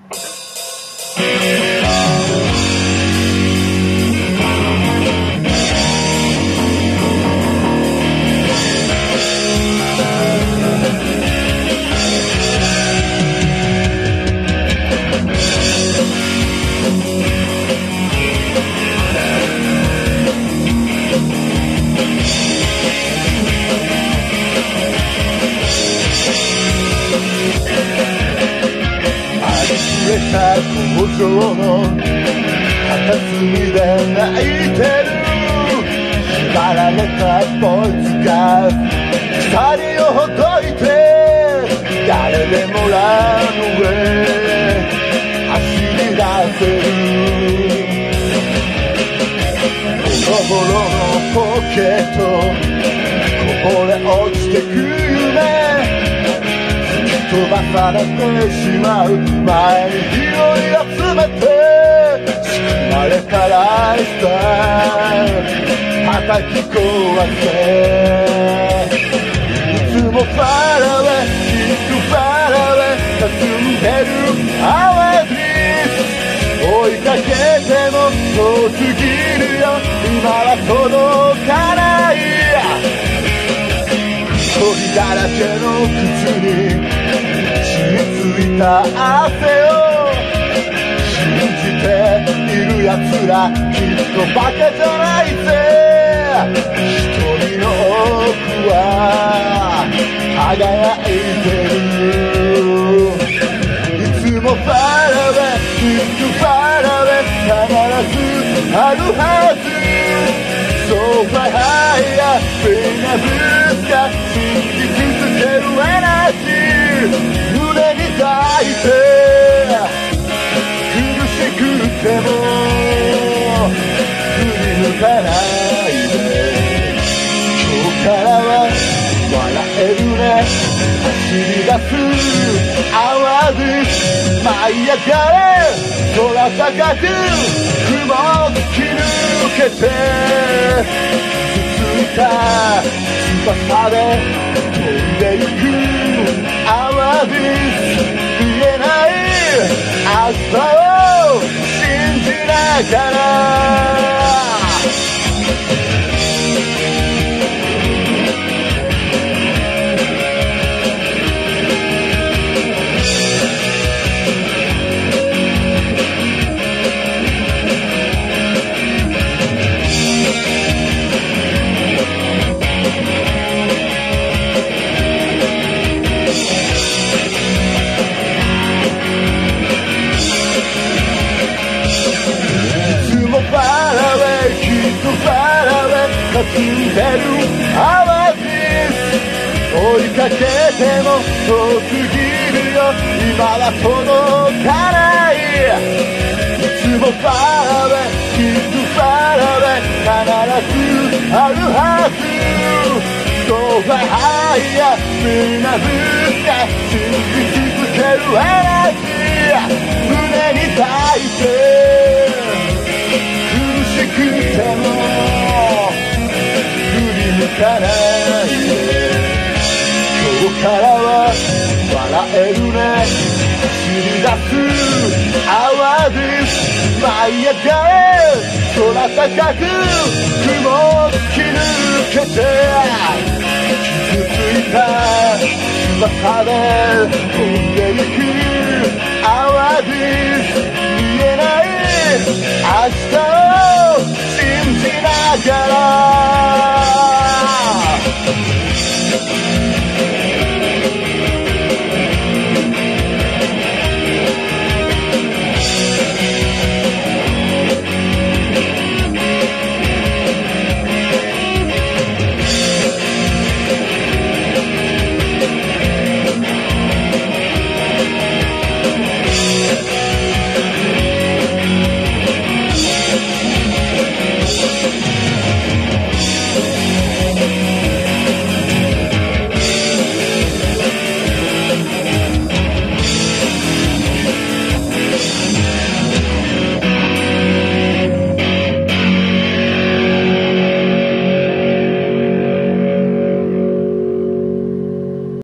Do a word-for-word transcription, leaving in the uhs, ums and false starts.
工場の片隅で泣いてる縛られたボイスが光をほどいて誰でもランウェイ走り出せるボロボロのポケットこぼれ落ちてく夢飛ばされてしまう前に拾い集めて仕組まれたライフスタイル叩き壊せいつもファラウェイきっとファラウェイ霞んでるアワーディス追いかけても遠すぎるよ今は届かない鳥だらけの靴についた汗を信じている奴らきっとバカじゃないぜ一人の奥は輝いてるいつもファラウェイきっとファラウェイ必ずあるはずそうファイハイヤーみんなぶつか信じ続けるエナジー胸に抱いて苦しくても振り向かないで今日からは笑えるね走り出す淡く舞い上がれ空高く雲を突き抜けてつついた翼で飛んでゆく淡く見えない明日を信じながら霞んでる淡路追いかけても遠すぎるよ今は届かないいつもファラウェイきっとファラウェイ必ずあるはずそうファイハイヤーみんなぶつか信じ続けるエナジー胸に抱いて苦しくてもかない今日からは笑えるね走り出す淡く舞い上がれ空高く雲を突き抜けて傷ついた翼で飛んでゆく淡く見えない明日